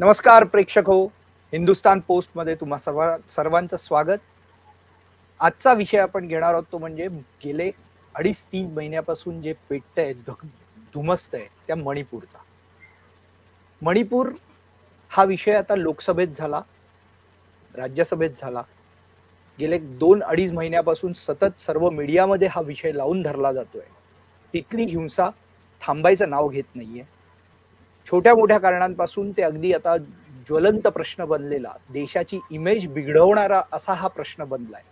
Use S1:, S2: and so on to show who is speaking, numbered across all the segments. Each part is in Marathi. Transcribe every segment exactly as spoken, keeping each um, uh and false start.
S1: नमस्कार प्रेक्षक हो, हिंदुस्तान पोस्ट मध्ये तुम्हा सर्व सर्वांचं स्वागत। आजचा विषय आपण घेणार आहोत तो म्हणजे गेले अडीच तीन महिन्यापासून जे पेटतंय धुमसतंय त्या मणिपूरचा। मणिपूर हा विषय आता लोकसभेत झाला, राज्यसभेत झाला। गेले दोन अडीच महिन्यापासून सतत सर्व मीडियामध्ये हा विषय लावून धरला जातोय। तिथली हिंसा थांबायचं नाव घेत नाहीये। छोट्या मोठ्या कारणांपासून ते अगदी आता ज्वलंत प्रश्न बनलेला, देशाची इमेज बिघडवणारा असा हा प्रश्न बनलाय।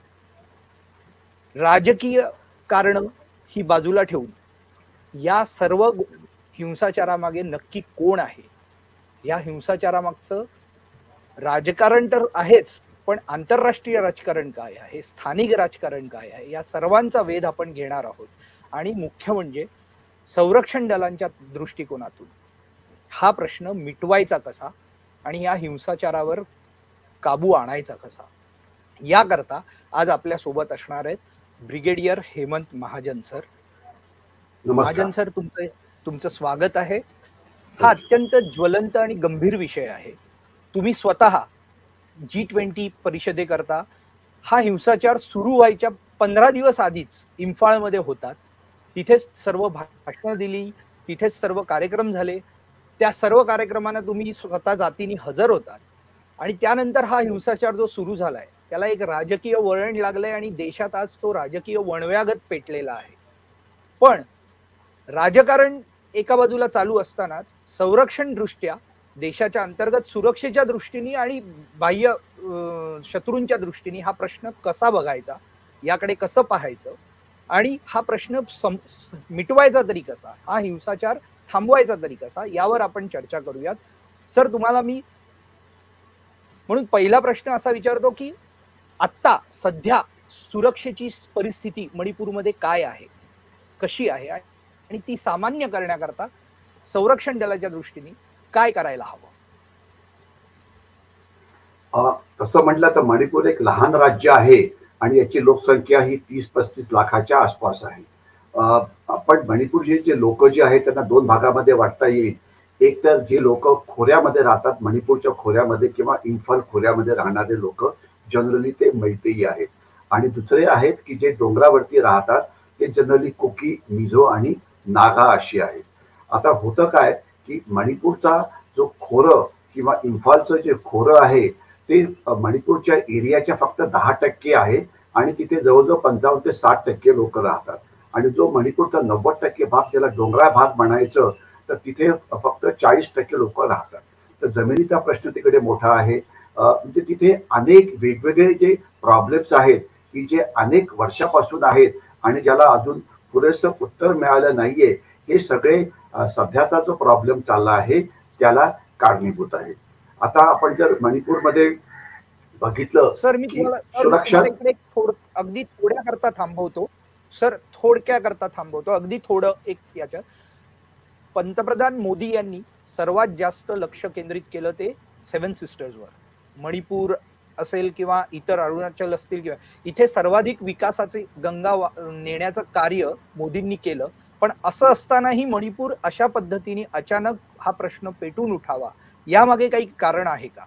S1: राजकीय कारण ही बाजूला ठेवून या सर्व हिंसाचारामागे नक्की कोण आहे, या हिंसाचारामागचं राजकारण तर आहेच, पण आंतरराष्ट्रीय राजकारण काय आहे, स्थानिक राजकारण काय आहे, या सर्वांचा वेध आपण घेणार आहोत। आणि मुख्य म्हणजे संरक्षण दलांच्या दृष्टिकोनातून हा प्रश्न मिटवायचा कसा आणि या हिंसाचारावर काबू आणायचा कसा, याकरता आज आपल्या सोबत असणार आहेत brigadier Hemant Mahajan sir. Mahajan sir, तुमचं तुमचं स्वागत आहे। हा अत्यंत ज्वलंत आणि गंभीर विषय आहे। तुम्ही स्वतः जी ट्वेंटी परिषदेकरता हा हिंसाचार सुरू व्हायच्या पंधरा दिवस आधीच इम्फाळमध्ये होतात, तिथेच सर्व भाषणं दिली, तिथेच सर्व कार्यक्रम झाले। त्या सर्व कार्यक्रमांना तुम्ही स्वतः जातीने हजर होतात आणि त्यानंतर हा हिंसाचार जो सुरू झालाय त्याला एक राजकीय वळण लागलंय आणि देशात आज तो राजकीय वणव्यागत पेटलेला आहे। पण राजकारण एका बाजूला चालू असतानाच संरक्षण दृष्ट्या देशाच्या अंतर्गत सुरक्षेच्या दृष्टीने आणि बाह्य शत्रूंच्या दृष्टीने हा प्रश्न कसा बघायचा, याकडे कसं पाहायचं आणि हा प्रश्न मिटवायचा तरी कसा, हा हिंसाचार थांबवायचा तरी कसा, यावर आपण चर्चा करूयात। सर, तुम्हाला मी म्हणून पहिला प्रश्न असा विचारतो की आता सध्या सुरक्षेची परिस्थिती मणिपूरमध्ये काय आहे, कशी आहे आणि ती सामान्य करण्याकरता संरक्षण दलाच्या दृष्टीने काय करायला हवं?
S2: तसं म्हटलं तर मणिपूर एक लहान राज्य आहे आणि याची लोकसंख्या ही तीस पस्तीस लाखाच्या आसपास आहे। पण मणिपूरचे जे लोक जे आहेत त्यांना दोन भागामध्ये वाटता येईल। एक तर जे लोक खोऱ्यामध्ये राहतात, मणिपूरच्या खोऱ्यामध्ये किंवा इम्फाल खोऱ्यामध्ये राहणारे लोक, जनरली ते मैतेई आहेत। आणि दुसरे आहेत की जे डोंगरावरती राहतात, ते जनरली कुकी, मिझो आणि नागा अशी आहेत। आता होतं काय की मणिपूरचा जो खोरं किंवा इम्फालचं जे खोरं आहे ते मणिपूरच्या एरियाच्या फक्त दहा टक्के आहे आणि तिथे जवळजवळ पंचावन्न ते साठ टक्के लोक राहतात। आणि जो मणिपूरचा नव्वद टक्के भाग, ज्याला डोंगराळ भाग म्हणायचं, तर तिथे फक्त चाळीस टक्के लोक राहतात। तर जमिनीचा प्रश्न तिकडे मोठा आहे। म्हणजे तिथे अनेक वेगवेगळे जे प्रॉब्लेम्स आहेत की जे अनेक वर्षापासून आहेत आणि ज्याला अजून पुरेसं उत्तर मिळालं नाहीये, हे सगळे सध्याचा जो प्रॉब्लेम चालला आहे त्याला कारणीभूत आहे। आता आपण जर मणिपूरमध्ये बघितलं
S1: सर, मी
S2: की सुरक्षा
S1: अगदी थोड्या करता थांबवतो सर, थोडक्या करता थांबवतो अगदी थोडं एक याच्यात पंतप्रधान मोदी यांनी सर्वात जास्त लक्ष केंद्रित केलं ते सेवन सिस्टर्सवर। मणिपूर असेल किंवा इतर अरुणाचल असतील किंवा इथे सर्वाधिक विकासाचे गंगा नेण्याचं कार्य मोदींनी केलं। पण असं असतानाही मणिपूर अशा पद्धतीने अचानक हा प्रश्न पेटून उठावा, यामागे काही कारण आहे का?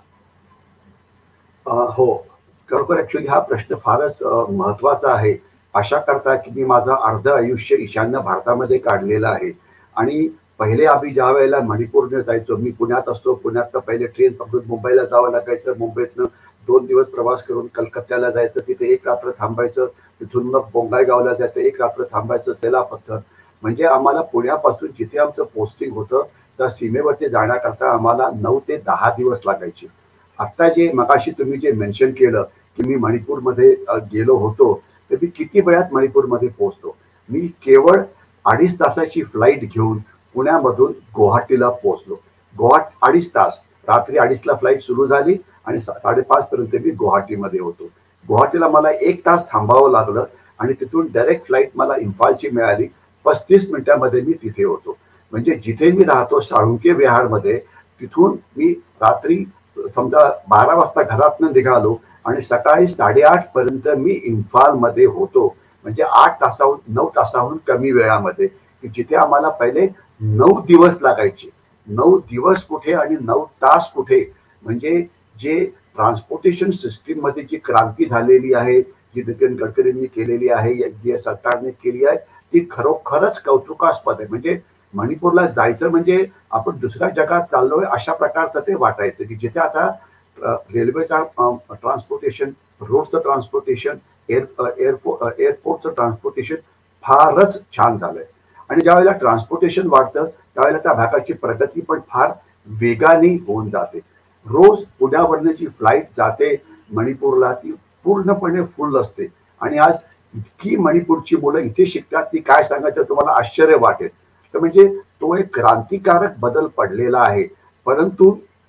S2: हो, खरोखर ऍक्च्युली हा प्रश्न फारच महत्वाचा आहे। अशा करता की मी माझं अर्ध आयुष्य ईशान्य भारतामध्ये काढलेलं आहे आणि पहिले आम्ही ज्या वेळेला मणिपूरने जायचो, मी पुण्यात असतो, पुण्यात पहिले ट्रेन पकडून मुंबईला जावं लागायचं, मुंबईतनं दोन दिवस प्रवास करून कलकत्त्याला जायचं, तिथे एक रात्र थांबायचं, तिथून मग बोंगाईगावला जायचं, एक रात्र थांबायचं, सेलापत्थर। म्हणजे आम्हाला पुण्यापासून जिथे आमचं पोस्टिंग होतं त्या सीमेवरती जाण्याकरता आम्हाला नऊ ते दहा दिवस लागायचे। आता जे मगाशी तुम्ही जे मेन्शन केलं की मी मणिपूरमध्ये गेलो होतो, तर मी किती वेळात मणिपूरमध्ये पोहोचतो? मी केवळ अडीच तासाची फ्लाईट घेऊन पुण्यामधून गुवाहाटीला पोहोचलो। गुवाहाटी अडीच तास, रात्री अडीचला फ्लाईट सुरू झाली आणि साडेपाच पर्यंत मी गुवाहाटीमध्ये होतो। गुवाहाटीला मला एक तास थांबावं लागलं आणि तिथून डायरेक्ट फ्लाईट मला इम्फालची मिळाली, पस्तीस मिनिटांमध्ये मी तिथे होतो। म्हणजे जिथे मी राहतो साळुंके विहारमध्ये, तिथून मी रात्री समजा बारा वाजता घरातनं निघालो आणि सकाळी साडेआठ पर्यंत मी इम्फालमध्ये होतो। म्हणजे आठ तासाहून नऊ तासाहून कमी वेळामध्ये, की जिथे आम्हाला पहिले नऊ दिवस लागायचे नऊ दिवस कुठे आणि नऊ तास कुठे. म्हणजे जे ट्रान्सपोर्टेशन सिस्टीम मध्ये जी क्रांती झालेली आहे, जी नितीन गडकरींनी केलेली आहे, जी सरकारने केली आहे, ती खरोखरच कौतुकास्पद आहे. म्हणजे मणिपूरला जायचं म्हणजे आपण दुसऱ्या जगात चाललोय अशा प्रकारचं ते वाटायचं, की जिथे आता रेल्वेचा ट्रान्सपोर्टेशन, रोडचं ट्रान्सपोर्टेशन, एअर एअरपो एअरपोर्टचं ट्रान्सपोर्टेशन फारच छान झालंय. आणि ज्यावेळेला ट्रान्सपोर्टेशन वाढतं त्यावेळेला त्या भागाची प्रगती पण फार वेगाने होऊन जाते. रोज पुण्यावरनं जी फ्लाईट जाते मणिपूरला ती पूर्णपणे फुल असते. आणि आज इतकी मणिपूरची मुलं इथे शिकतात की काय सांगायचं तुम्हाला आश्चर्य वाटेल. तर म्हणजे तो एक क्रांतिकारक बदल पडलेला आहे. परंतु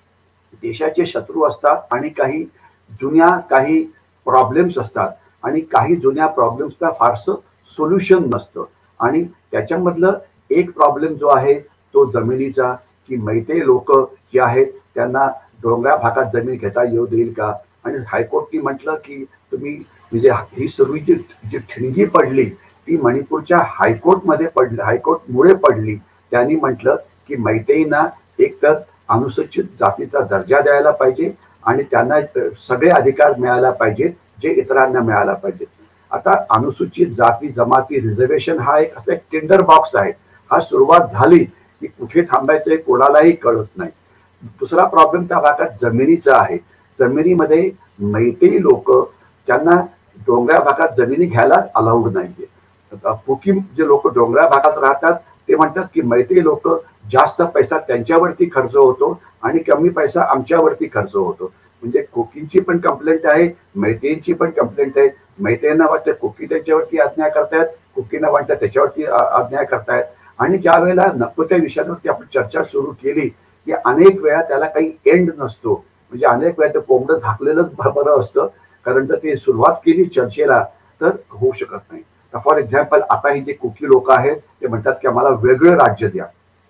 S2: देशाचे शत्रू असतात आणि काही जुन्या काही प्रॉब्लेम्स असतात आणि काही जुन्या प्रॉब्लेम्सला फारसं सोल्युशन नसतं. आणि त्याच्यामधलं एक प्रॉब्लेम जो आहे तो जमिनीचा, की मैतेय लोक जे आहेत त्यांना डोंगराळ भागात जमीन घेता येऊ देईल का. आणि हायकोर्टने म्हटलं की तुम्ही म्हणजे ही सर्व जी जी ठिणगी पडली ती मणिपूरच्या हायकोर्टमध्ये पडली, हायकोर्टमुळे पडली. त्यांनी म्हटलं की मैतेईंना एकतर अनुसूचित जातीचा दर्जा द्यायला पाहिजे आणि त्यांना सगळे अधिकार मिळायला पाहिजेत जे इतरांना मिळायला पाहिजेत. आता अनुसूचित जाती जमाती रिझर्वेशन हा एक असा एक टेंडर बॉक्स आहे. हा सुरुवात झाली की कुठे थांबायचं हे कोणालाही कळत नाही. दुसरा प्रॉब्लेम त्या भागात जमिनीचा आहे. जमिनीमध्ये मैतेई लोक त्यांना डोंगराळ भागात जमिनी घ्यायला अलाउड नाहीये. कुकी जे लोक डोंगराळ भागात राहतात ते म्हणतात की मैतेई लोक जास्त पैसा त्यांच्यावरती खर्च होतो आणि कमी पैसा आमच्यावरती खर्च होतो. म्हणजे कुकींची पण कंप्लेंट आहे, मैतेईंची पण कंप्लेंट आहे. मैतेईंना वाटतं कुकी त्यांच्यावरती अन्याय करतायत, कुकींना वाटतं त्याच्यावरती अन्याय करतायत. आणि ज्या वेळेला नको त्या विषयांवरती आपण चर्चा सुरू केली की अनेक वेळा त्याला काही एंड नसतो. म्हणजे अनेक वेळा ते कोंबडं झाकलेलंच बरं असतं. कारण जर ते सुरुवात केली चर्चेला तर होऊ शकत नाही. फॉर एक्झाम्पल आता ही जे कुकी लोक आहेत ते म्हणतात की आम्हाला वेगळं राज्य द्या.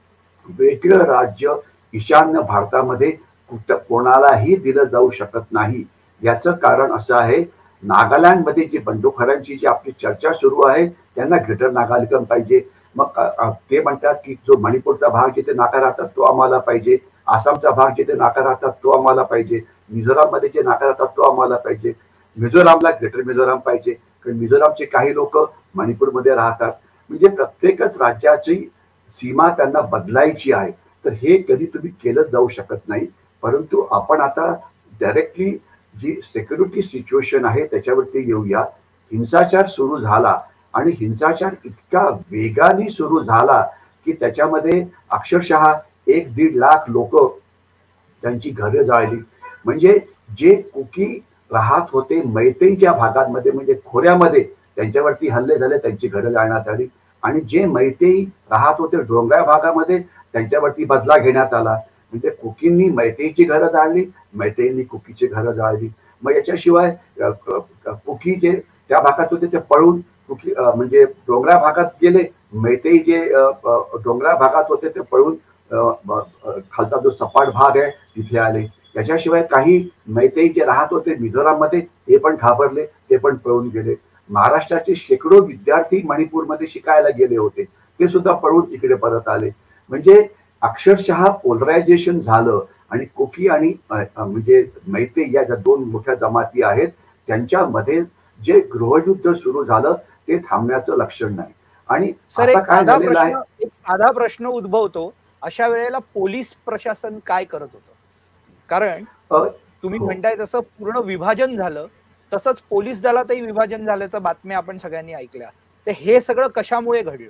S2: वेगळं राज्य ईशान्य भारतामध्ये कुठं कोणालाही दिलं जाऊ शकत नाही. याचं कारण असं आहे, नागालँडमध्ये जी बंडखोरांची जी आपली चर्चा सुरू आहे त्यांना ग्रेटर नागालँड पाहिजे. मग ते म्हणतात की जो मणिपूरचा भाग जिथे नाका राहतात तो आम्हाला पाहिजे, आसामचा भाग जिथे नाका राहतात तो आम्हाला पाहिजे, मिझोराममध्ये जे नाका राहतात तो आम्हाला पाहिजे, मिझोरामला ग्रेटर मिझोराम पाहिजे. कारण मिझोरामचे काही लोक मणिपूरमध्ये राहतात. म्हणजे प्रत्येकच राज्याची सीमा त्यांना बदलायची आहे. तर हे कधी तुम्ही केलं जाऊ शकत नाही. परंतु आपण आता डायरेक्टली जी सिक्युरिटी सिच्युएशन आहे त्याच्यावरती येऊया. हिंसाचार सुरू झाला आणि हिंसाचार इतका वेगाने सुरू झाला की त्याच्यामध्ये अक्षरशः एक दीड लाख लोक त्यांची घरे जाळली. म्हणजे जे कुकी राहत होते मैतेईच्या भागांमध्ये म्हणजे खोऱ्यामध्ये त्यांच्यावरती हल्ले झाले, त्यांची घरं जाळण्यात आली. आणि जे मैतेई राहत होते डोंगराळ भागामध्ये त्यांच्यावरती बदला घेण्यात आला. म्हणजे कुकींनी मैतेईची घरं जाळली, मैतेईंनी कुकीची घरं जाळली. मग याच्याशिवाय कुकी जे त्या भागात होते ते पळून कुकी म्हणजे डोंगराळ भागात गेले, मैतेई जे डोंगराळ भागात होते ते पळून खालचा जो सपाट भाग आहे तिथे आले. याच्याशिवाय काही मैतेई जे राहत होते मिझोराममध्ये ते पण घाबरले, ते पण पळून गेले. महाराष्ट्राचे शेकडो विद्यार्थी मणिपूरमध्ये शिकायला गेले होते, ते सुद्धा पळून इकडे परत आले. म्हणजे अक्षरशः पोलरायझेशन झालं. आणि कुकी आणि म्हणजे मैतेई या ज्या दोन मोठ्या जमाती आहेत त्यांच्यामध्ये जे गृहयुद्ध सुरू झालं ते थांबण्याचं लक्षण नाही. आणि आता काय झालेलं आहे,
S1: एक साधा प्रश्न उद्भवतो, अशा वेळेला पोलीस प्रशासन काय करत होतं? कारण तुम्ही म्हणताय तसं पूर्ण विभाजन झालं, तसंच पोलीस दलातही विभाजन झाल्याचं बातम्या आपण सगळ्यांनी ऐकल्या. तर हे सगळं कशामुळे घडलं?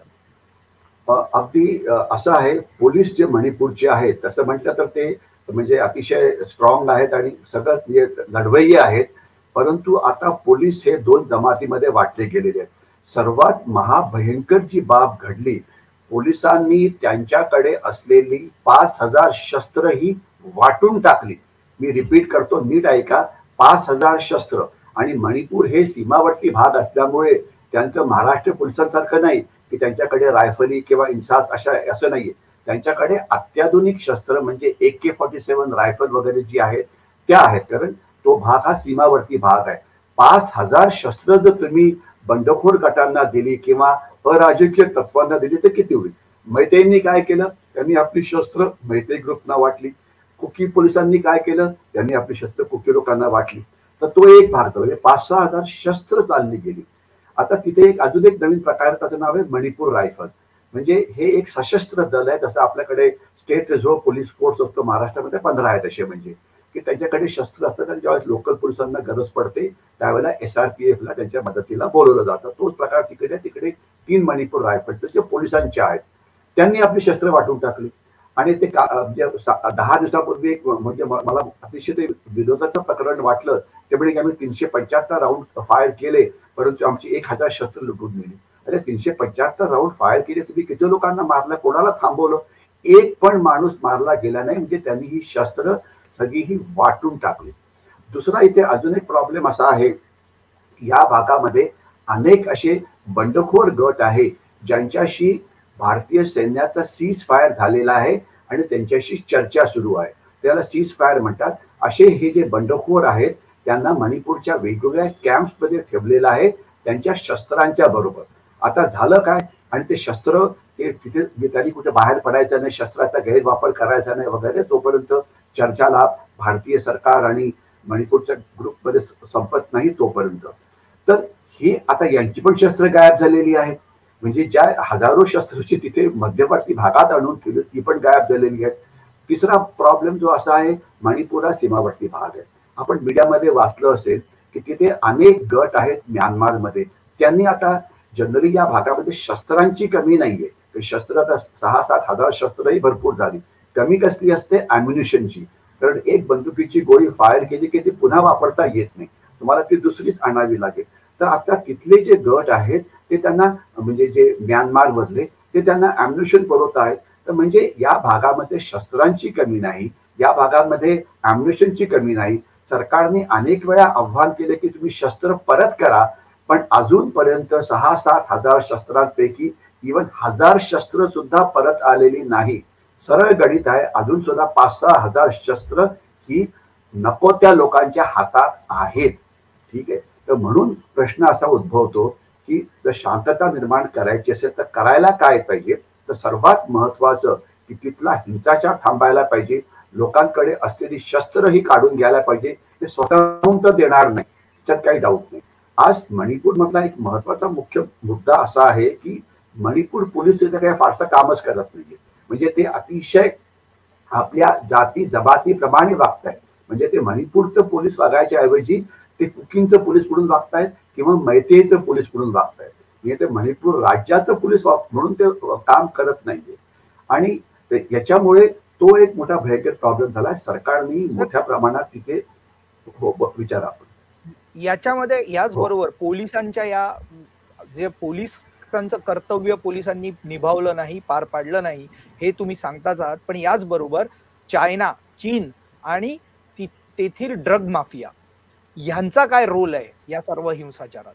S2: अगदी असं आहे, पोलीस जे मणिपूरचे आहेत तसं म्हटलं तर ते म्हणजे अतिशय स्ट्रॉंग आहेत आणि सगळं लढवय्ये आहेत. परंतु आता पोलीस हे दोन जमातीमध्ये वाटले गेलेले आहेत. सर्वात महाभयंकर जी बाब घडली, पोलिसांनी त्यांच्याकडे असलेली पाच हजार शस्त्र ही वाटून टाकली. मी रिपीट करतो, नीट ऐका, पाच हजार शस्त्र. आणि मणिपूर हे सीमावर्ती भाग असल्यामुळे त्यांचं महाराष्ट्र पोलिसांसारखं नाही की त्यांच्याकडे रायफली किंवा इन्सास अशा असं नाहीये. त्यांच्याकडे अत्याधुनिक शस्त्र म्हणजे A K forty seven rifle वगैरे जी आहेत त्या आहेत. कारण तो भाग हा सीमावर्ती भाग आहे. पाच हजार शस्त्र जर तुम्ही बंडखोर गटांना दिली किंवा अराजकीय तत्वांना दिली तर किती होईल? मैतेईंनी काय केलं, त्यांनी आपली शस्त्र मैत्री ग्रुपना वाटली. कुकी पोलिसांनी काय केलं, त्यांनी आपली शस्त्र कुकी लोकांना वाटली. तर तो एक भाग झाला. म्हणजे पाच सहा हजार शस्त्र चालली गेली. आता तिथे एक अजून एक नवीन प्रकार, त्याचं नाव आहे मणिपूर रायफल. म्हणजे हे एक सशस्त्र दल आहे. जसं आपल्याकडे स्टेट रिझर्व्ह पोलीस फोर्स असतो महाराष्ट्रामध्ये, पंधरा आहेत असे, म्हणजे की त्यांच्याकडे शस्त्र असतात आणि ज्यावेळेस लोकल पोलिसांना गरज पडते त्यावेळेला एसआरपीएफला त्यांच्या मदतीला बोलवलं जातं. तोच प्रकार तिकडे तिकडे तीन मणिपूर रायफल्स जे पोलिसांचे आहेत त्यांनी आपली शस्त्र वाटून टाकली. आणि ते म्हणजे दहा दिवसापूर्वी एक म्हणजे मला अतिशय ते विरोधाचं प्रकरण वाटलं. ते म्हणजे आम्ही तीनशे पंच्याहत्तर राऊंड फायर केले, परंतु आमची एक हजार शस्त्र लुटून नेली. अरे तीनशे पंच्याहत्तर राऊंड फायर केले, तुम्ही किती लोकांना मारलं, कोणाला थांबवलं? एक पण माणूस मारला गेला नाही. म्हणजे त्यांनी ही शस्त्र सगळी ही वाटून टाकली. दुसरा इथे अजून एक प्रॉब्लेम असा आहे की या भागामध्ये अनेक असे बंडखोर गट आहे ज्यांच्याशी भारतीय सैन्याचा सीज फायर झालेला आहे आणि त्यांच्याशी चर्चा सुरू आहे. त्याला सीज फायर म्हणतात. असे हे जे बंडखोर आहेत त्यांना मणिपूरच्या वेगवेगळ्या कॅम्प्समध्ये ठेवलेलं आहे त्यांच्या शस्त्रांच्या बरोबर. आता झालं काय, आणि ते शस्त्र ते तिथे त्यांनी कुठे बाहेर पडायचं नाही, शस्त्राचा गैरवापर करायचा नाही वगैरे, तोपर्यंत चर्चाला भारतीय सरकार आणि मणिपूरच्या ग्रुपमध्ये संपत नाही तोपर्यंत. तर ही आता यांची पण शस्त्र गायब झालेली आहेत. म्हणजे ज्या हजारो शस्त्राची तिथे मध्यवर्ती भागात आणून ठेवली ती पण गायब झालेली आहेत. तिसरा प्रॉब्लेम जो असा आहे, मणिपूर हा सीमावर्ती भाग आहे. आपण मीडियामध्ये वाचलं असेल की तिथे अनेक गट आहेत म्यानमारमध्ये. त्यांनी आता जनरली या भागामध्ये शस्त्रांची कमी नाहीये. शस्त्र आता सहा सात हजार शस्त्रही भरपूर झाली. कमी कसली असते, अम्युनिशनची. कारण एक बंदुकीची गोळी फायर केली की ती पुन्हा वापरता येत नाही, तुम्हाला ती दुसरीच आणावी लागेल. तर आता तिथले जे गट आहेत ते त्यांना म्हणजे जे म्यानमार मधले ते त्यांना अम्युनिशन पुरवत आहेत. तर म्हणजे या भागामध्ये शस्त्रांची कमी नाही, या भागामध्ये अम्युनिशनची कमी नाही. सरकारने अनेक वेळा आव्हान केले की तुम्ही शस्त्र परत करा, पण अजूनपर्यंत सहा सात हजार शस्त्रांपैकी इवन हजार शस्त्र सुद्धा परत आलेली नाही. सरळ गणित आहे, अजून सुद्धा पाच सहा हजार शस्त्र ही नको त्या लोकांच्या हातात आहेत. ठीक आहे. तर म्हणून प्रश्न असा उद्भवतो की जर शांतता निर्माण करायची असेल तर करायला काय पाहिजे. तर सर्वात महत्वाचं की तिथला हिंसाचार थांबायला पाहिजे. लोकांकडे असलेली शस्त्रही काढून घ्यायला पाहिजे. ते स्वतःहून तर देणार नाही, त्याच्यात काही डाऊट नाही. आज मणिपूर मधला एक महत्वाचा मुख्य मुद्दा असा आहे की मणिपूर पोलीस तिथे काही फारसं कामच करत नाहीये. म्हणजे ते अतिशय आपल्या जाती जमातीप्रमाणे वागतायत. म्हणजे ते मणिपूरचं पोलीस वागायच्या ऐवजी ते कुकींचं पोलीस म्हणून वागतायत किंवा मैतेईचं पोलीस म्हणून वागतायत. म्हणजे ते मणिपूर राज्याचं पोलीस म्हणून ते काम करत नाहीये. आणि याच्यामुळे तो एक मोठा भयंकर प्रॉब्लेम झाला. सरकारने मोठ्या प्रमाणात तिथे विचार आपण
S1: याच्यामध्ये याचबरोबर पोलिसांच्या या जे पोलिसांचं कर्तव्य पोलिसांनी निभावलं नाही, पार पाडलं नाही, हे तुम्ही सांगताच आहात. पण याचबरोबर चायना, चीन आणि तेथील ड्रग माफिया यांचा काय रोल आहे या सर्व हिंसाचारात?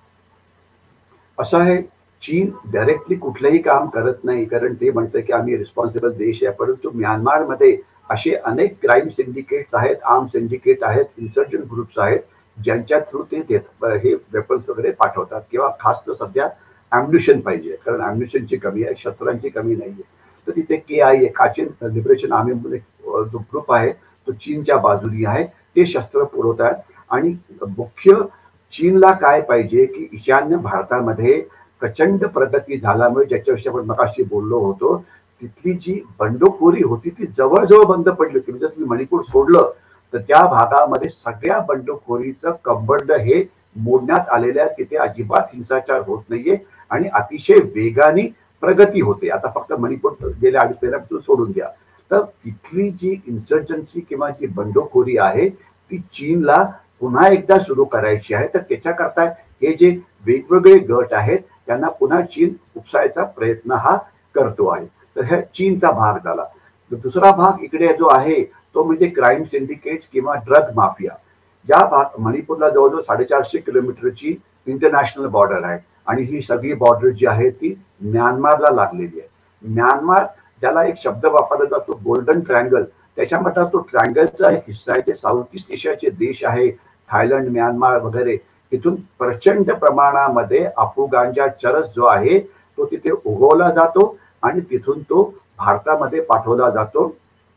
S2: असं आहे, चीन डायरेक्टली कुठलंही काम करत नाही, कारण ते म्हणतं की आम्ही रिस्पॉन्सिबल देश आहे. परंतु म्यानमारमध्ये असे अनेक क्राईम सिंडिकेट्स आहेत, आर्म सिंडिकेट आहेत, इन्सर्जंट ग्रुप्स आहेत ज्यांच्या थ्रू ते देत हे वेपन्स वगैरे पाठवतात. किंवा खास तर सध्या अम्युनिशन पाहिजे, कारण अम्युनिशनची कमी आहे, शस्त्रांची कमी नाहीये. तर तिथे K I A Kachin liberation army जो ग्रुप आहे तो चीनच्या बाजूनी आहे. ते शस्त्र पुरवतात. आणि मुख्य चीनला काय पाहिजे की ईशान्य भारतामध्ये प्रचंड प्रगती झाल्यामुळे, ज्याच्याविषयी आपण मगाशी बोललो होतो, तिथली जी बंडखोरी होती ती जवळजवळ बंद पडली होती. म्हणजे तुम्ही मणिपूर सोडलं तर त्या भागामध्ये सगळ्या बंडखोरीचं कंबंड हे मोडण्यात आलेल्या, तिथे अजिबात हिंसाचार होत नाहीये आणि अतिशय वेगाने प्रगती होते. आता फक्त मणिपूर गेल्या अडीच महिन्यापासून सोडून द्या. तर तिथली जी इन्सर्जन्सी किंवा जी बंडखोरी आहे ती चीनला पुन्हा एकदा सुरू करायची आहे. तर त्याच्याकरता हे जे वेगवेगळे गट आहेत त्यांना पुन्हा चीन उपसायचा प्रयत्न हा करतो आहे. तर हा चीनचा भाग झाला. दुसरा भाग इकडे जो आहे तो म्हणजे क्राईम सिंडिकेट्स किंवा ड्रग माफिया. या भाग मणिपूरला जवळजवळ साडेचारशे किलोमीटरची इंटरनॅशनल बॉर्डर आहे आणि ही सगळी बॉर्डर जी आहे ती म्यानमारला लागलेली आहे. म्यानमार ज्याला एक शब्द वापरला जातो गोल्डन ट्रायंगल, त्याच्यामध्ये तो ट्रायंगलचा एक हिस्सा आहे. ते साऊथ ईस्ट एशियाचे देश आहे, थायलंड, म्यानमार वगैरे. इथून प्रचंड प्रमाणामध्ये अफू गांजा चरस जो आहे तो तिथे उगवला जातो आणि तिथून तो भारतामध्ये पाठवला जातो.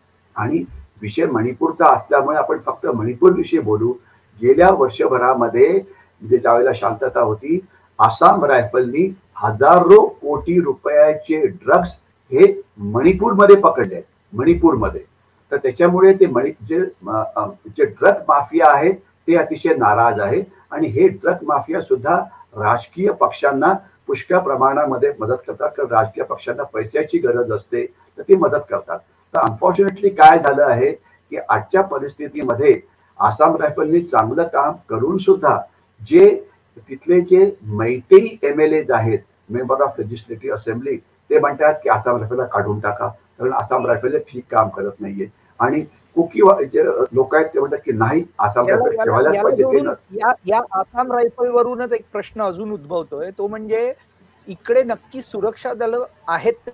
S2: आणि विषय मणिपूरचा असल्यामुळे आपण फक्त मणिपूर विषयी बोलू. गेल्या वर्षभरामध्ये म्हणजे ज्यावेळेला शांतता होती, आसाम रायफलनी हजारो कोटी रुपयाचे ड्रग्ज हे मणिपूरमध्ये पकडले आहेत, मणिपूरमध्ये. तर त्याच्यामुळे ते मणि जे जे ड्रग माफिया आहेत ते अतिशय नाराज आहे. आणि हे ड्रग माफिया सुद्धा राजकीय पक्षांना पुष्कळ प्रमाणामध्ये मदत करतात, कारण राजकीय पक्षांना पैशाची गरज असते तर ती मदत करतात. तर अनफॉर्च्युनेटली काय झालं आहे की आजच्या परिस्थितीमध्ये आसाम रायफलनी चांगलं काम करून सुद्धा जे तिथले जे मैतेई एम एल एज आहेत, मेंबर ऑफ लेजिस्लेटिव्ह असेंब्ली, ते म्हणतात की आसाम रायफलला काढून टाका, कारण आसाम रायफल ठीक काम करत नाहीये. आणि कुकी जे लोक आहेत ते म्हणतात की नाही, आसाम रायफल ठेवायलाच पाहिजे.
S1: या या आसाम रायफल वरूनच एक प्रश्न अजून उद्भवतोय, तो म्हणजे इकडे नक्की सुरक्षा दल आहेत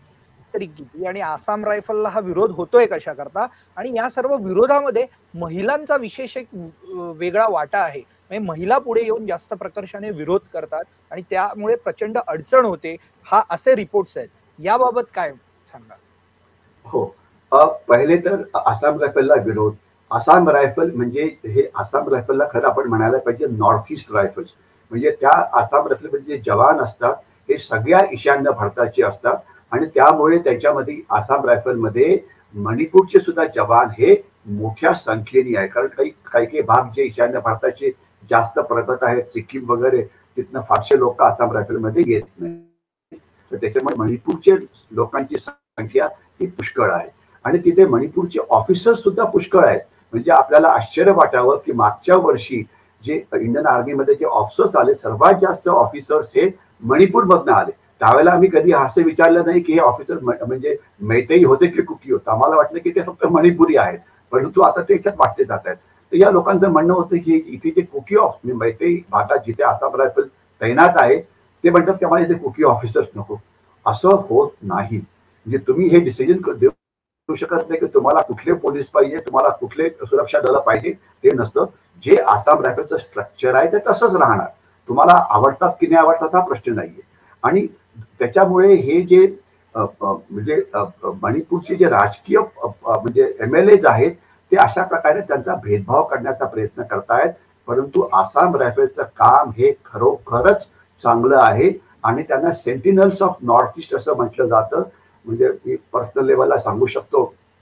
S1: तरी किती, आणि आसाम रायफलला हा विरोध होतोय कशा करता, आणि या सर्व विरोधामध्ये महिलांचा विशेष एक वेगळा वाटा आहे. म्हणजे महिला पुढे येऊन जास्त प्रकर्षाने विरोध करतात आणि त्यामुळे प्रचंड अडचण होते, हा असे रिपोर्ट्स आहेत. याबाबत काय सांगा?
S2: हो, पहिले तर आसाम रायफलला विरोध. आसाम रायफल म्हणजे हे आसाम रायफलला खरं आपण म्हणायला पाहिजे नॉर्थ ईस्ट रायफल्स. म्हणजे त्या आसाम रायफलमध्ये जे जवान असतात हे सगळ्या ईशान्य भारताचे असतात आणि त्यामुळे त्याच्यामध्ये आसाम रायफलमध्ये मणिपूरचे सुद्धा जवान हे मोठ्या संख्येने आहे. कारण काही काही काही भाग जे ईशान्य भारताचे जास्त प्रगत आहेत, सिक्कीम वगैरे, तिथनं फारसे लोक आसाम रायफलमध्ये येत नाही. तर त्याच्यामुळे मणिपूरचे लोकांची संख्या ही पुष्कळ आहे आणि तिथे मणिपूरचे ऑफिसर्स सुद्धा पुष्कळ आहेत. म्हणजे आपल्याला आश्चर्य वाटावं की मागच्या वर्षी जे इंडियन आर्मीमध्ये जे ऑफिसर्स आले, सर्वात जास्त ऑफिसर्स हे मणिपूरमधनं आले. त्यावेळेला आम्ही कधी असं विचारलं नाही की हे ऑफिसर म्हणजे मैतेई होते की कुकी होते. आम्हाला वाटलं की ते फक्त मणिपुरी आहेत, परंतु आता ते याच्यात वाटले जात आहेत. तर या लोकांचं म्हणणं होतं की इथे जे कुकी ऑफ मैतेई भागात जिथे आसाम रायफल तैनात आहे ते म्हणतात की आम्हाला इथे कुकी ऑफिसर्स नको. असं होत नाही. म्हणजे तुम्ही हे डिसिजन देऊ शकत नाही की तुम्हाला कुठले पोलीस पाहिजे, तुम्हाला कुठले सुरक्षा दल पाहिजे, ते नसतं. जे आसाम रायफलचं स्ट्रक्चर आहे ते तसंच राहणार. तुम्हाला आवडतात की नाही आवडतात हा प्रश्न नाहीये. आणि त्याच्यामुळे हे जे म्हणजे मणिपूरचे जे राजकीय म्हणजे एम एल एज आहेत ते अशा प्रकारे त्यांचा भेदभाव करण्याचा प्रयत्न करतायत. परंतु आसाम रायफलचं काम हे खरोखरच चांगलं आहे आणि त्यांना सेंटिनल्स ऑफ नॉर्थ ईस्ट असं म्हटलं जातं. म्हणजे मी पर्सनल लेवलला सांगू शकतो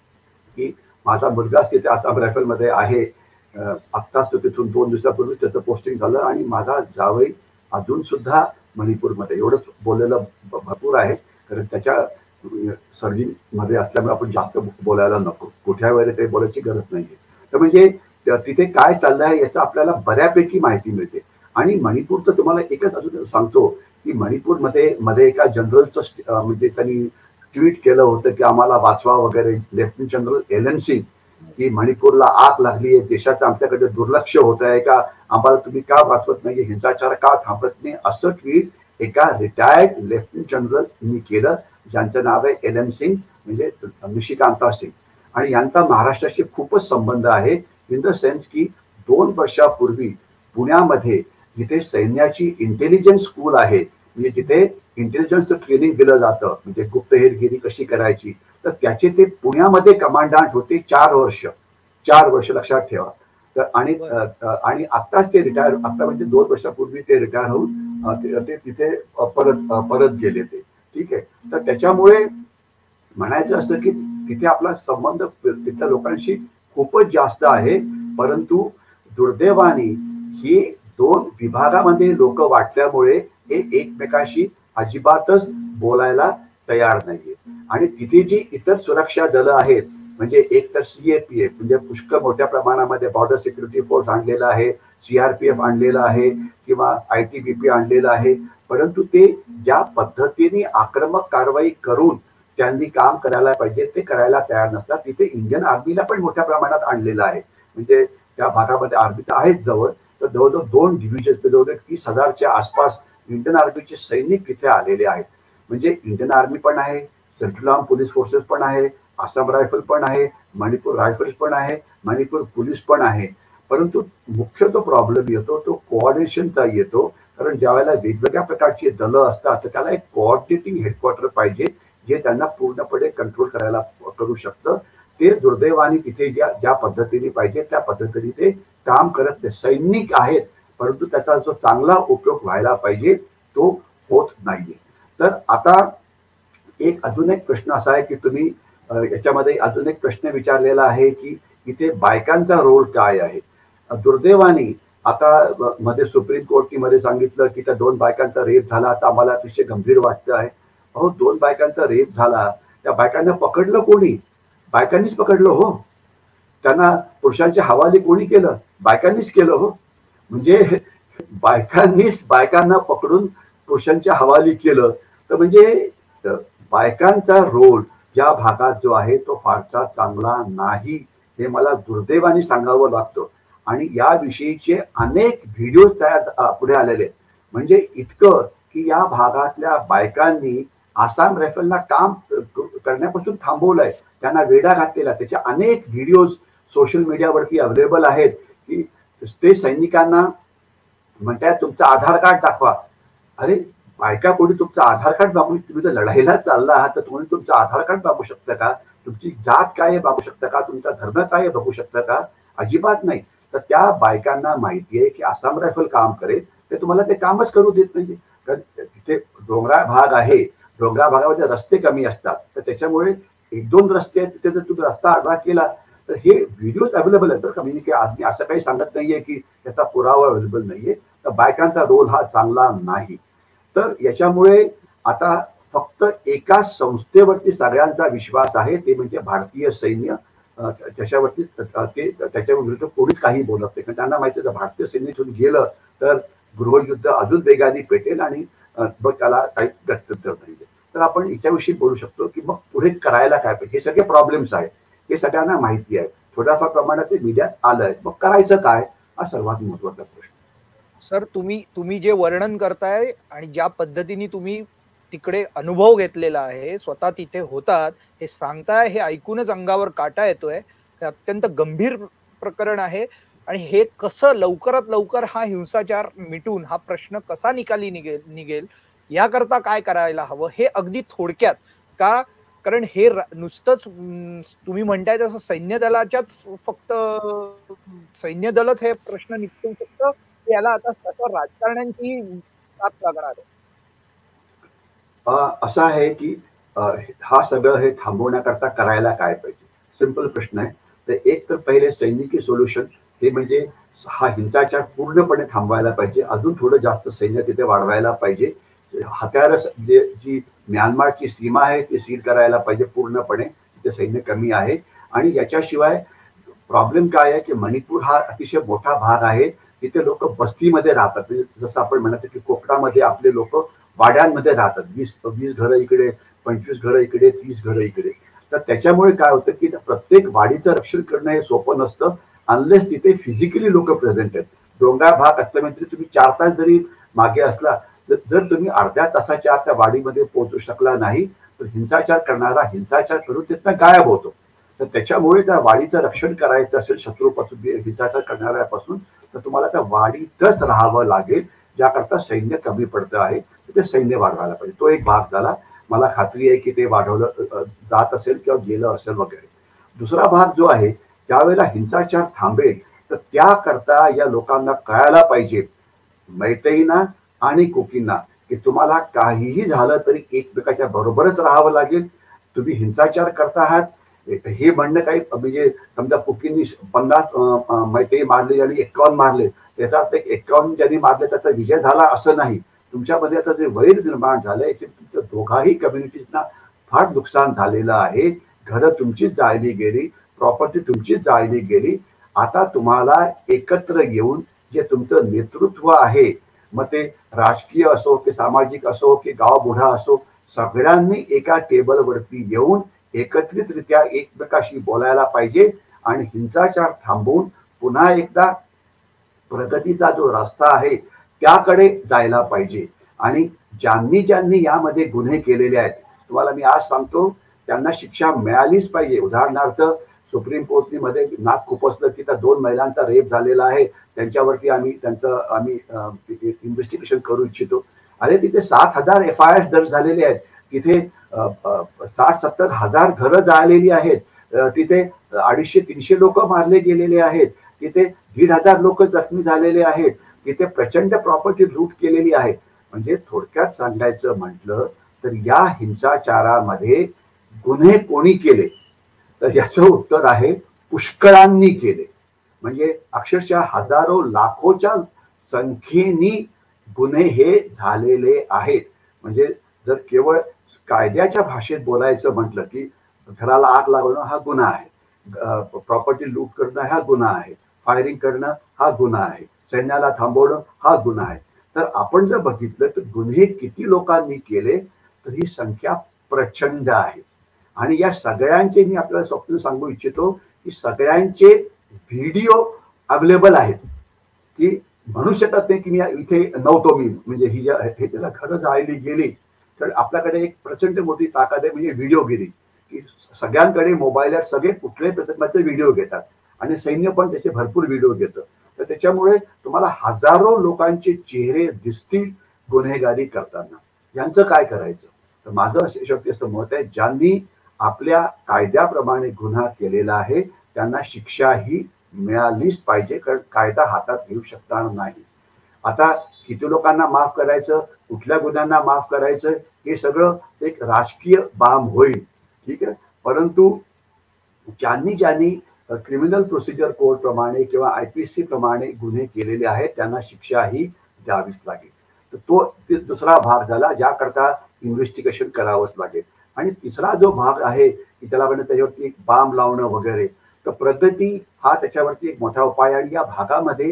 S2: की माझा मुलगाच तिथे आसाम रायफलमध्ये आहे. आत्ताच तो तिथून दोन दिवसापूर्वी त्याचं पोस्टिंग झालं आणि माझा जावई अजून सुद्धा मणिपूरमध्ये. एवढंच बोललेलं भरपूर आहे, कारण त्याच्या सर्जिंग मध्ये असल्यामुळे आपण जास्त बोलायला नको, कुठल्या वेळेला काही बोलायची गरज नाहीये. तर म्हणजे तिथे काय चाललं आहे याचं आपल्याला बऱ्यापैकी माहिती मिळते. आणि मणिपूरचं तुम्हाला एकच अजून सांगतो की मणिपूरमध्ये मध्ये एका जनरलचं म्हणजे त्यांनी ट्विट केलं होतं की आम्हाला वाचवा वगैरे. Lieutenant general L N Singh की मणिपूरला आग लागली आहे, देशाचं आमच्याकडे दुर्लक्ष होत आहे का, आम्हाला तुम्ही का वाचवत नाही, हिंसाचार का थांबत नाही, असं ट्विट एका रिटायर्ड लेफ्टनंट जनरलनी केलं ज्यांचं नाव आहे एल एन सिंग, म्हणजे निशिकांता सिंग. आणि यांचा महाराष्ट्राशी खूपच संबंध आहे. इन द सेन्स की दोन वर्षापूर्वी पुण्यामध्ये जिथे सैन्याची इंटेलिजन्स स्कूल आहे, म्हणजे जिथे इंटेलिजन्सचं ट्रेनिंग दिलं जातं, म्हणजे गुप्तहेरगिरी कशी करायची, तर त्याचे ते पुण्यामध्ये कमांडंट होते चार वर्ष चार वर्ष लक्षात ठेवा. तर आणि आणि आत्ताच ते रिटायर, आता म्हणजे दोन वर्षापूर्वी ते रिटायर होऊन ते तिथे परत परत गेले ते. ठीक आहे. तर त्याच्यामुळे म्हणायचं असं की तिथे आपला संबंध तिथल्या लोकांशी खूपच जास्त आहे. परंतु दुर्दैवाने ही दोन विभागामध्ये लोक वाटल्यामुळे हे एकमेकाशी अजिबातच बोलायला तयार नाहीये. आणि तिथे जी इतर सुरक्षा दल आहेत, म्हणजे एक तर सीएपीएफ म्हणजे पुष्कळ मोठ्या प्रमाणामध्ये बॉर्डर सिक्युरिटी फोर्स आणलेला आहे, सीआरपीएफ आणलेला आहे किंवा आयटीबीपी आणलेला आहे. परंतु ते ज्या पद्धतीने आक्रमक कारवाई करून त्यांनी काम करायला पाहिजे ते करायला तयार नसतात. तिथे इंडियन आर्मीला पण मोठ्या प्रमाणात आणलेलं आहे. म्हणजे त्या भागामध्ये आर्मी तर आहेच जवळ, तर जवळजवळ दोन डिव्हिजन जवळजवळ तीस हजारच्या आसपास इंडियन आर्मीचे सैनिक तिथे आलेले आहेत. म्हणजे इंडियन आर्मी पण आहे, सेंट्रल आर्म पोलीस फोर्सेस पण आहे, आसाम रायफल पण आहे, मणिपूर रायफल्स पण आहे, मणिपूर पोलीस पण आहे. परंतु मुख्य तो प्रॉब्लेम येतो तो कोऑर्डिनेशनचा येतो. कारण ज्या वेळेला वेगवेगळ्या प्रकारची दलं असतात तर त्याला एक कोऑर्डिनेटिंग हेडक्वार्टर पाहिजे जे त्यांना पूर्णपणे कंट्रोल करायला करू शकतं. ते दुर्दैवाने तिथे ज्या ज्या पद्धतीने पाहिजे त्या पद्धतीने ते काम करत नाही. सैनिक आहेत, परंतु त्याचा जो चांगला उपयोग व्हायला पाहिजे तो होत नाहीये. तर आता एक अजून एक प्रश्न असा आहे की तुम्ही याच्यामध्ये अजून एक प्रश्न विचारलेला आहे की इथे बायकांचा रोल काय आहे. दुर्दैवाने आता मध्ये सुप्रीम कोर्टने मध्ये सांगितलं की त्या दोन बायकांचा रेप झाला, आता आम्हाला अतिशय गंभीर वाटतं आहे. अहो, दोन बायकांचा रेप झाला, त्या बायकांना पकडलं कोणी? बायकांनीच पकडलं हो. त्यांना पुरुषांच्या हवाली कोणी केलं? बायकांनीच केलं हो. म्हणजे बायकांनीच बायकांना पकडून पुरुषांच्या हवाली केलं. तर म्हणजे बायकांचा रोल या भागात जो आहे तो फारसा चांगला नाही, हे मला दुर्दैवाने सांगावं लागतं. आणि याविषयीचे अनेक व्हिडिओ तयार पुढे आलेले. म्हणजे इतकं की या भागातल्या बायकांनी आसाम रायफलला काम करण्यापासून थांबवलंय, त्यांना वेढा घातलेला. त्याचे अनेक व्हिडिओज सोशल मीडियावरती अवेलेबल आहेत की ते सैनिकांना म्हणतात तुमचं आधार कार्ड दाखवा. अरे बायका कोणी तुमचं आधार कार्ड मागू? तुम्ही जर लढाईला चालला आहात तर तुम्ही तुमचं आधार कार्ड मागू शकता का? तुमची जात काय आहे मागू शकता का? तुमचा धर्म काय आहे बघू शकता का? अजिबात नाही. तर त्या बायकांना माहिती आहे की आसाम रायफल काम करेल, ते तुम्हाला ते कामच करू देत नाही. कारण तिथे डोंगराळ भाग आहे, डोंगराळ भागामध्ये रस्ते कमी असतात, तर त्याच्यामुळे एक दोन रस्ते आहेत, तिथे जर तुम्ही रस्ता आडवा केला तर हे व्हिडिओज अवेलेबल आहेत. तर मी आम्ही असं काही सांगत नाहीये की त्याचा पुरावा अवेलेबल नाहीये. तर बायकांचा रोल हा चांगला नाही. तर याच्यामुळे आता फक्त एका संस्थेवरती सगळ्यांचा विश्वास आहे, ते म्हणजे भारतीय सैन्य. त्याच्यावरती ते त्याच्या विरुद्ध कोणीच काही बोलत नाही, कारण त्यांना माहिती आहे भारतीय सैन्यातून गेलं तर गृहयुद्ध अजून वेगाने पेटेल आणि मग त्याला काही गत्यंतर नाही. तर आपण याच्याविषयी बोलू शकतो की मग पुढे करायला काय पाहिजे. हे सगळे प्रॉब्लेम्स आहेत, हे सगळ्यांना माहिती आहे. थोड्याफार प्रमाणात ते मीडियात आलंय, मग करायचं काय हा सर्वात महत्वाचा प्रश्न.
S1: सर, तुम्ही तुम्ही जे वर्णन करताय आणि ज्या पद्धतीने तुम्ही तिकडे अनुभव घेतलेला आहे, स्वतः तिथे होतात, हे सांगताय, हे ऐकूनच अंगावर काटा येतोय. हे अत्यंत गंभीर प्रकरण आहे आणि हे कसं लवकरात लवकर हा हिंसाचार मिटून हा प्रश्न कसा निकाली निघेल निघेल याकरता काय करायला हवं हे अगदी थोडक्यात. का? कारण हे नुसतंच तुम्ही म्हणताय तसं सैन्य दलाच्याच फक्त सैन्य दलच हे प्रश्न निपटू शकतं, याला आता स्वतः राजकारण्यांची साथ लागणार आहे.
S2: असं आहे की हा सगळं हे थांबवण्याकरता करायला काय पाहिजे. सिंपल प्रश्न आहे. तर एक तर पहिले सैनिकी सोल्युशन हे म्हणजे हा हिंसाचार पूर्णपणे थांबवायला पाहिजे. अजून थोडं जास्त सैन्य तिथे वाढवायला पाहिजे. हत्यार जे जी म्यानमारची सीमा आहे ती सील करायला पाहिजे पूर्णपणे, तिथे सैन्य कमी आहे. आणि याच्याशिवाय प्रॉब्लेम काय आहे की मणिपूर हा अतिशय मोठा भाग आहे, तिथे लोक बस्तीमध्ये राहतात. जसं आपण म्हणतो की कोकणामध्ये आपले लोक वाड्यांमध्ये राहतात. वीस वीस घरं इकडे, पंचवीस घरं इकडे, तीस घरं इकडे. तर त्याच्यामुळे काय होतं की प्रत्येक वाडीचं रक्षण करणं हे सोपं नसतं अनलेस तिथे फिजिकली लोक प्रेझेंट आहेत. डोंगराळ भाग असल्यामुळे तुम्ही चार तास जरी मागे असला, जर तुम्ही अर्ध्या तासाच्या आत त्या वाडीमध्ये पोहोचू शकला नाही तर हिंसाचार करणारा हिंसाचार करून तिथनं गायब होतो. तर त्याच्यामुळे त्या वाडीचं रक्षण करायचं असेल शत्रूपासून, हिंसाचार करणाऱ्यापासून, तर तुम्हाला त्या वाडीतच राहावं लागेल. ज्याकरता सैन्य कमी पडतं आहे ते सैन्य वाढवायला पाहिजे. तो एक भाग झाला. मला खात्री आहे की ते वाढवलं जात असेल किंवा गेलं असेल वगैरे. दुसरा भाग जो आहे, त्यावेळेला हिंसाचार थांबेल तर त्याकरता या लोकांना कळायला पाहिजे, मैतेईंना आणि कुकींना, की तुम्हाला काहीही झालं तरी एकमेकाच्या बरोबरच राहावं लागेल. तुम्ही हिंसाचार करता आहात हे म्हणणं काही म्हणजे समजा कुकींनी पन्नास मैतेई मारले आणि एक्कावन्न मारले, त्याचा अर्थ एक्कावन्न ज्यांनी मारले त्याचा विजय झाला असं नाही. तुमच्यामध्ये आता जे वैर निर्माण झालंय याचे तुमच्या दोघाही कम्युनिटीजना फार नुकसान झालेलं आहे. घरं तुमचीच जाळली गेली, प्रॉपर्टी तुमचीच जाळली गेली. आता तुम्हाला एकत्र येऊन जे तुमचं नेतृत्व आहे, मग ते राजकीय असो की सामाजिक असो की गावबुढा असो, सगळ्यांनी एका टेबलवरती येऊन एकत्रितरित्या एकमेकाशी बोलायला पाहिजे आणि हिंसाचार थांबवून पुन्हा एकदा प्रगतीचा जो रस्ता आहे त्याकडे जायला पाहिजे. आणि ज्यांनी ज्यांनी यामध्ये गुन्हे केलेले आहेत, तुम्हाला मी आज सांगतो, त्यांना शिक्षा मिळालीच पाहिजे. उदाहरणार्थ सुप्रीम कोर्टने मध्ये नाक खुपसलं की त्या दोन महिलांचा रेप झालेला आहे, त्यांच्यावरती आम्ही त्यांचं आम्ही इन्व्हेस्टिगेशन करू इच्छितो. अरे तिथे सात हजार एफ आय आर दर्ज झालेले आहेत. तिथे साठ सत्तर हजार घरं जाळलेली आहेत, तिथे अडीचशे तीनशे लोक मारले गेलेले आहेत, तिथे दीड हजार लोक जखमी झालेले आहेत, तिथे प्रचंड प्रॉपर्टी लूट केलेली आहे. म्हणजे थोडक्यात सांगायचं म्हटलं तर या हिंसाचारामध्ये गुन्हे कोणी केले, तर याचं उत्तर आहे पुष्कळांनी केले. म्हणजे अक्षरशः हजारो लाखोच्या संख्येने गुन्हे हे झालेले आहेत. म्हणजे जर केवळ कायद्याच्या भाषेत बोलायचं म्हटलं की घराला आग लावणं हा गुन्हा आहे, प्रॉपर्टी लूट करणं हा गुन्हा आहे, फायरिंग करणं हा गुन्हा आहे, सैन्याला थांबवणं हा गुन्हा आहे. तर आपण जर बघितलं तर गुन्हे किती लोकांनी केले तर ही संख्या प्रचंड आहे. आणि या सगळ्यांचे मी आपल्याला स्वप्न सांगू इच्छितो की सगळ्यांचे व्हिडिओ अवेलेबल आहेत, की म्हणू शकत नाही की मी इथे नव्हतो मी, म्हणजे ही हे त्याला खरं जाळली गेली. तर आपल्याकडे एक प्रचंड मोठी ताकद आहे म्हणजे व्हिडिओगिरी, की सगळ्यांकडे मोबाईल आहेत, सगळे कुठल्याही प्रसंगाचे व्हिडिओ घेतात आणि सैन्य पण त्याचे भरपूर व्हिडिओ घेतं. तर त्याच्यामुळे तुम्हाला हजारो लोकांचे चेहरे दिसतील गुन्हेगारी करताना. यांचं काय करायचं? तर माझं शेवटी असं मत आहे, ज्यांनी आपल्या कायद्याप्रमाणे गुन्हा केलेला आहे त्यांना शिक्षा ही मिळालीच पाहिजे, कारण कायदा हातात घेऊ शकणार नाही. आता किती लोकांना माफ करायचं, कुठल्या गुन्ह्यांना माफ करायचं, हे सगळं एक राजकीय बाम होईल, ठीक आहे. परंतु ज्यांनी ज्यांनी क्रिमिनल प्रोसिजर कोड प्रमाणे किंवा आयपीसी प्रमाणे गुन्हे केलेले आहेत त्यांना शिक्षा ही द्यावीच लागेल. तर तो दुसरा भाग झाला ज्याकरता इन्व्हेस्टिगेशन करावंच लागेल. आणि तिसरा जो भाग आहे की त्याला म्हणजे त्याच्यावरती एक बाम लावणं वगैरे, तर प्रगती हा त्याच्यावरती एक मोठा उपाय. आणि या भागामध्ये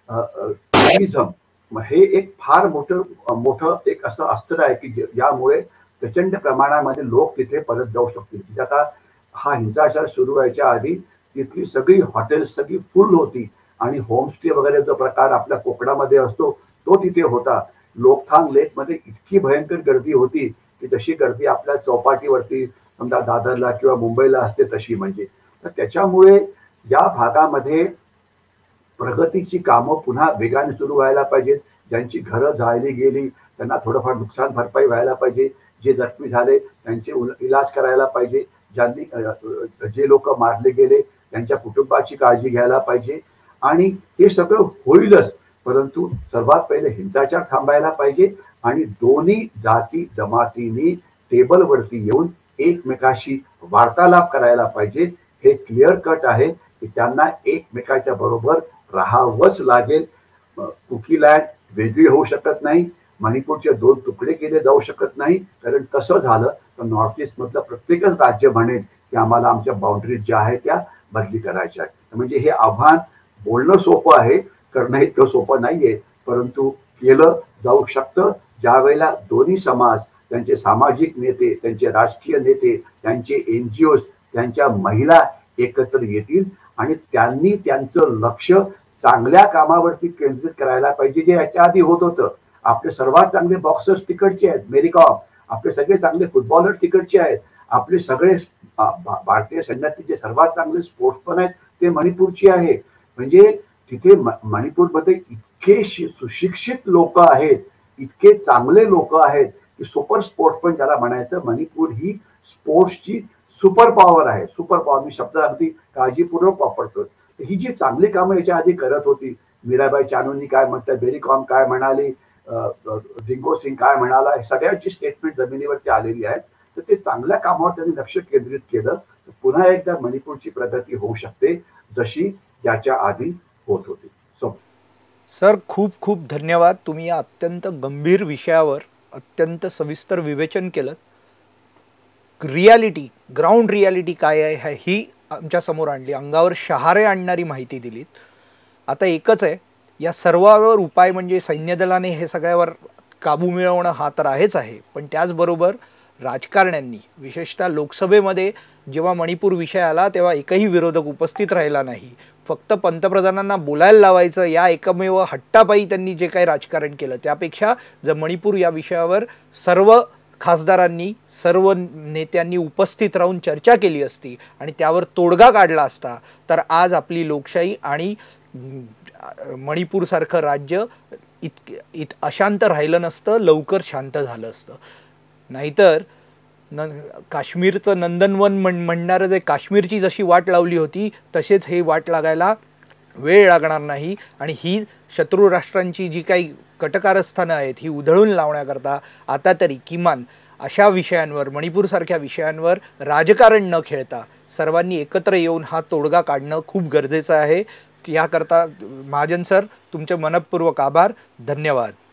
S2: टुरिझम हे एक फार मोठं मोठं एक असं अस्त्र आहे की यामुळे प्रचंड प्रमाणामध्ये लोक तिथे परत जाऊ शकतील. म्हणजे आता हा हिंसाचार सुरू व्हायच्या आधी तिथली सगळी हॉटेल्स सगळी फुल होती आणि होमस्टे वगैरे जो प्रकार आपल्या कोकणामध्ये असतो तो तिथे होता. लोकथांग लेक मध्ये इतकी भयंकर गर्दी होती की जशी गर्दी आपल्या चौपाटीवरती समजा दादरला किंवा मुंबईला असते तशी. म्हणजे तर त्याच्यामुळे या भागामध्ये प्रगतीची कामं पुन्हा वेगाने सुरू व्हायला पाहिजेत. ज्यांची घरं जाळली गेली त्यांना थोडंफार नुकसान भरपाई व्हायला पाहिजे, जे जखमी झाले त्यांचे इलाज करायला पाहिजे, ज्यांनी जे लोक मारले गेले त्यांच्या कुटुंबाची काळजी घ्यायला पाहिजे. आणि हे सगळं होईलच, परंतु सर्वात पहिले हिंसाचार थांबायला पाहिजे आणि दोन्ही जाती जमातींनी टेबलवरती येऊन एकमेकाशी वार्तालाप करायला पाहिजे. हे क्लिअर कट आहे की त्यांना एकमेकाच्या बरोबर राहावंच लागेल. कुकीलँड वेगळी होऊ शकत नाही, मणिपूरचे दोन तुकडे केले जाऊ शकत नाही, कारण तसं झालं तर नॉर्थ ईस्ट मधलं प्रत्येकच राज्य म्हणेल की आम्हाला आमच्या बाउंड्रीज ज्या आहेत त्या बदली करायच्या आहेत. म्हणजे हे आव्हान बोलणं सोपं आहे, करणं इतकं सोपं नाहीये, परंतु केलं जाऊ शकतं ज्या वेळेला दोन्ही समाज, त्यांचे सामाजिक नेते, त्यांचे राजकीय नेते, त्यांचे एनजीओ, त्यांच्या महिला एकत्र येतील आणि त्यांनी त्यांचं लक्ष चांगल्या कामावरती केंद्रित करायला पाहिजे, जे याच्या आधी होत होतं. आपले सर्वात चांगले बॉक्सर्स तिकडचे आहेत, मेरी कॉम, आपले सगळे चांगले फुटबॉलर तिकडचे आहेत, आपले सगळे भारतीय सैन्यातले जे सर्वात चांगले स्पोर्ट्समन आहेत ते मणिपूरची आहे. म्हणजे तिथे मणिपूरमध्ये इतके सुशिक्षित लोक आहेत, इतके चांगले लोक आहेत की सुपर स्पोर्ट्समन ज्याला म्हणायचं. मणिपूर ही स्पोर्ट्सची सुपर पॉवर आहे. सुपर पॉवर मी शब्द अगदी काळजीपूर्वक वापरतो. ही जी चांगली कामं याच्या आधी करत होती, मीराबाई चानूंनी काय म्हटलं, बेरी कॉम काय म्हणाली, रिंगो सिंग काय म्हणाला, सगळ्यांची स्टेटमेंट जमिनीवरती आलेली आहे. तर ते चांगल्या कामावर त्यांनी लक्ष केंद्रित केलं तर पुन्हा एकदा मणिपूरची प्रगती होऊ शकते जशी याच्या आधी होत होती. सो
S1: सर खूप खूप धन्यवाद. तुम्ही या अत्यंत गंभीर विषयावर अत्यंत सविस्तर विवेचन केलं. रियालिटी, ग्राउंड रियालिटी काय आहे ही आमच्या समोर आणली, अंगावर शहारे आणणारी माहिती दिलीत. आता एकच आहे, या सर्वावर उपाय म्हणजे सैन्य दलाने हे सगळ्यावर काबू मिळवणं हा तर आहेच आहे, पण त्याचबरोबर राजकारण्यांनी, विशेषतः लोकसभेमध्ये जेव्हा मणिपूर विषय आला तेव्हा एकही विरोधक उपस्थित राहिला नाही. फक्त पंतप्रधानांना बोलायला लावायचं या एकमेव हट्टापायी त्यांनी जे काही राजकारण केलं, त्यापेक्षा जर मणिपूर या विषयावर सर्व खासदारांनी, सर्व नेत्यांनी उपस्थित राहून चर्चा केली असती आणि त्यावर तोडगा काढला असता तर आज आपली लोकशाही आणि मणिपूरसारखं राज्य इत इत अशांत राहिलं नसतं, लवकर शांत झालं असतं. नाहीतर न काश्मीरचं नंदनवन म्हण म्हणणारं जे काश्मीरची जशी वाट लावली होती तसेच हे वाट लागायला वेळ लागणार नाही आणि ही शत्रू राष्ट्रांची जी काही कटकारस्थानं आहेत ही उधळून लावण्याकरता आता तरी किमान अशा विषयांवर, मणिपूरसारख्या विषयांवर राजकारण न खेळता सर्वांनी एकत्र येऊन हा तोडगा काढणं खूप गरजेचं आहे. याकरता महाजन सर तुमचे मनपूर्वक आभार, धन्यवाद.